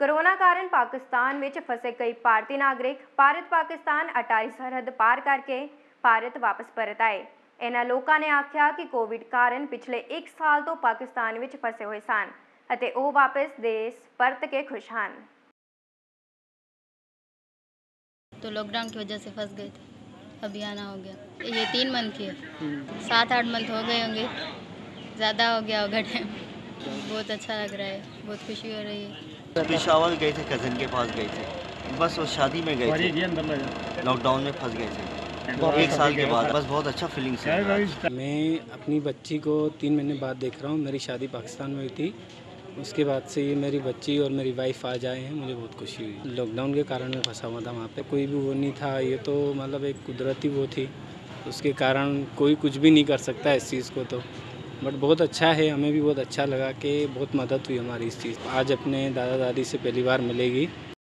Corona कारण पाकिस्तान में फसे कई भारतीय नागरिक भारत पाकिस्तान अटारी सरहद पार करके भारत वापस परत आए। इन्हां लोकां ने आख्या कि कोविड कारण पिछले 1 साल तो पाकिस्तान में फसे हुए सन अते ओह वापस देश परत के खुश हैं। तो लॉकडाउन की वजह से फंस गए थे, अभी आना हो गया। ये 3 मंथ की है, 7-8 मंथ हो गए होंगे, ज़्यादा हो गया होगा टाइम। बहुत अच्छा लग रहा है, बहुत खुशी हो रही है। पेशावर गए थे, कज़न के पास गए थे, बस वो शादी में गए थे, लॉकडाउन में फंस गए थे 1 साल के बाद। बस बहुत अच्छा फीलिंग्स है। मैं अपनी बच्ची को 3 महीने बाद देख रहा हूँ। मेरी शादी पाकिस्तान में हुई थी, उसके बाद से ये मेरी बच्ची और मेरी वाइफ आज आए हैं, मुझे बहुत खुशी हुई। लॉकडाउन के कारण मैं फंसा हुआ था वहाँ पे, कोई भी वो नहीं था, ये तो मतलब एक कुदरती वो थी, उसके कारण कोई कुछ भी नहीं कर सकता इस चीज़ को तो। बट बहुत अच्छा है, हमें भी बहुत अच्छा लगा कि बहुत मदद हुई हमारी इस चीज़। आज अपने दादा दादी से पहली बार मिलेगी।